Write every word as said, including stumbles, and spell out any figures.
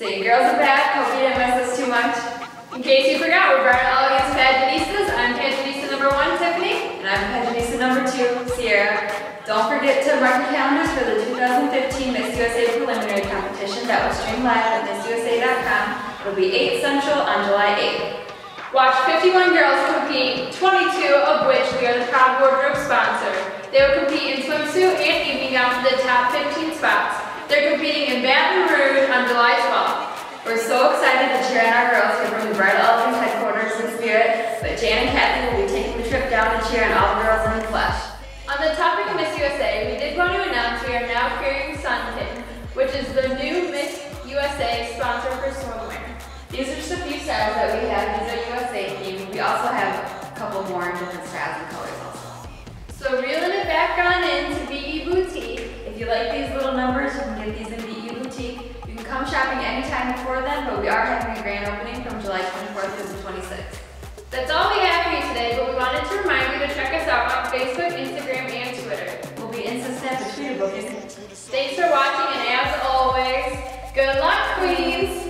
Saying girls are back, hope you didn't miss us too much. In case you forgot, we're Bryan Elegance Paginistas. I'm Paginista number one, Tiffany, and I'm Paginista number two, Sierra. Don't forget to mark your calendars for the two thousand fifteen Miss U S A preliminary competition that will stream live at Miss U S A dot com. It'll be eight Central on July eighth. Watch fifty-one girls compete, twenty-two of which we are the proud wardrobe sponsor. They will compete in swimsuit and evening gown for the top fifteen spots. They're competing in Baton Rouge on July twelfth. We're so excited to cheer on our girls here from the Bryan Elegance headquarters in spirit, but Jan and Kathy will be taking the trip down to cheer on all the girls in the flesh. On the topic of Miss U S A, we did want to announce we are now carrying Sunpin, which is the new Miss U S A sponsor for swimwear. These are just a few styles that we have. These are U S A themed. We also have a couple more in different styles and colors also. So reeling it back on into B E Boutique. If you like these little numbers, you can get these in B E Boutique. You can come shopping anytime before then, but we are having a grand opening from July twenty-fourth to the twenty-sixth. That's all we have for you today, but we wanted to remind you to check us out on Facebook, Instagram, and Twitter. We'll be Insta Snap and Twitter booking. Thanks for watching, and as always, good luck, queens!